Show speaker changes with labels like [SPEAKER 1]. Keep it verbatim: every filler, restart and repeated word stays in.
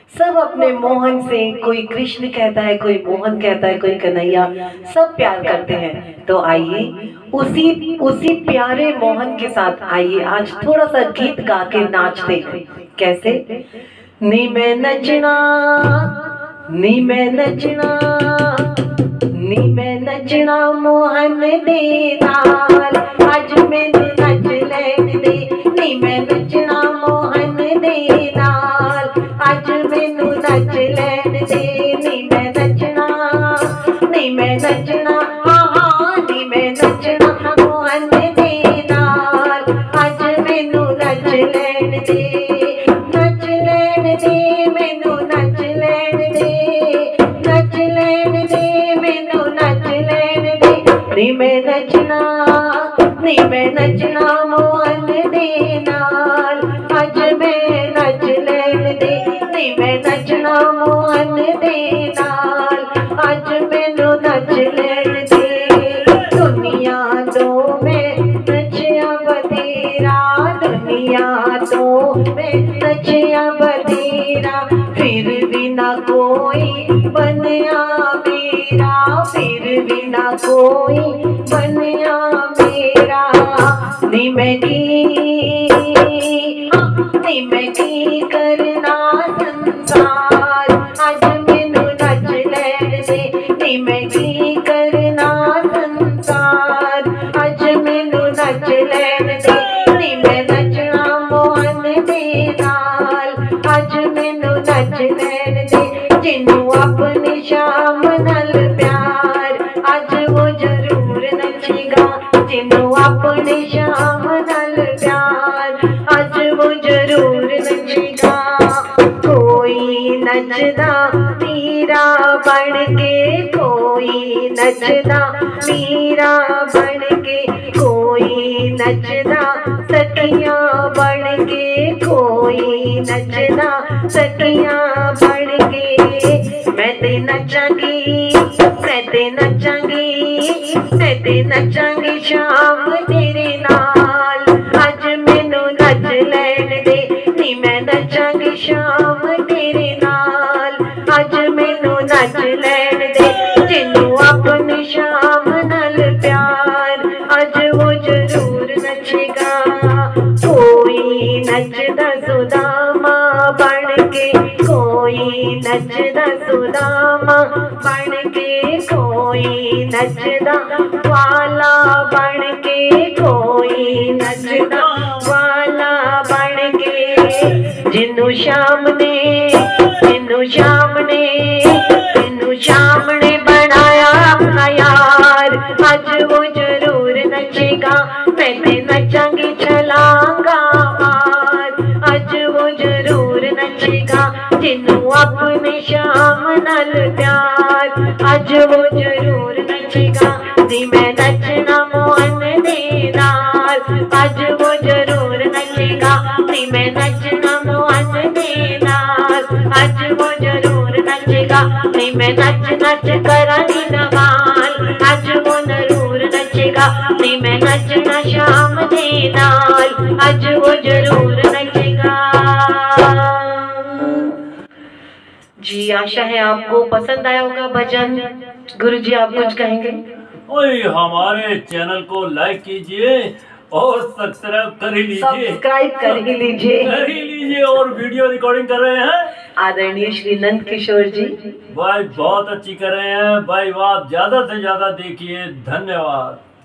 [SPEAKER 1] सब अपने मोहन से, कोई कृष्ण कहता है, कोई मोहन कहता है, कोई कन्हैया, सब प्यार करते हैं। तो आइए उसी उसी प्यारे मोहन के साथ आइए आज थोड़ा सा गीत गा के नाचते हैं। कैसे? नी मैं नचना, नी मैं नचना, नी मैं नचना मोहन दे नाल, आज मैनू नच लैण दे। नी मैं नचना मोहन दे नाल, आज मैनू नच लैण दे। नी मैं नचना, नी मैं नचना, हाँ हाँ नी मैं नचना मोहन दे नाल, आज मैनू नच लैण दे। नच लैण दे मैनू, नच लैण दे, नच लैण दे मैनू, नच लैण दे। नी मैं नचना, नी मैं नचना मोहन दे नाल, आज मैं नच लैण दे। नी मैं नचना मोहन दे नाल, आज मैनू नच लैण दे। दुनिया तो मैं नचिया बतेरा, दुनिया तो मैं नचिया बतेरा, फिर भी ना कोई बनया मेरा, फिर भी ना कोई बनया मेरा। नी मैं की, नी मैं की करना संसार, आज मैनू नच लैण दे। नी मैं की करना संसार, आज मैनू नच लैण दे। नी मैं नचना मोहन दे नाल, आज मैनू नच लैण दे। जिन्नू अपने श्याम नाल प्यार, आज वो जरूर नचेगा। जिन्नू अपने श्याम नाल प्यार, आज वो जरूर नचेगा। कोई नचदा मीरा बन के, कोई नचदा मीरा बन के, कोई नचदा सखियां बन के, कोई नचदा सखियां बन के। मैं ते नचांगी, मैं ते नचांगी, मैं ते नचांगी शाम तेरे नाल, आज मैनू नच लैण दे। नी मैं नचांगी शाम तेरे नाल, आज मैनू नच लैण दे। जिन्नू अपने श्याम नाल प्यार, आज वो जरूर नचेगा। कोई नचदा सुदामा बन के, कोई नचदा सुदामा बन के, कोई नचदा वाला बन के, कोई नचदा वाला बन के। जिन्नू श्याम ने, जिन्नू श्याम ने, जिन्नू श्याम ने बनाया अपना यार, आज वो जरूर नचेगा। मैं ते नचांगी छलांगा मार, आज वो जरूर नचेगा। जिन्नू अपने श्याम नाल प्यार, आज वो जरूर नचेगा। नी मैं नचना मोहन दे नाल, आज वो जरूर नचेगा। नी मैं नचना मोहन दे नाल, आज वो जरूर नचेगा। नी मैं नच नच करानी नवाल, आज वो जरूर नचेगा। नी मैं नचना श्याम दे नाल, आज वो जरूर नचेगा। जी आशा है आपको पसंद आया होगा भजन। गुरु जी आप कुछ कहेंगे?
[SPEAKER 2] ओए हमारे चैनल को लाइक कीजिए और सब्सक्राइब कर ही लीजिए,
[SPEAKER 1] सब्सक्राइब कर ही लीजिए,
[SPEAKER 2] कर ही लीजिए। और वीडियो रिकॉर्डिंग कर रहे हैं
[SPEAKER 1] आदरणीय श्री नंद किशोर जी।
[SPEAKER 2] भाई बहुत अच्छी कर रहे हैं भाई, आप ज्यादा से ज्यादा देखिए। धन्यवाद।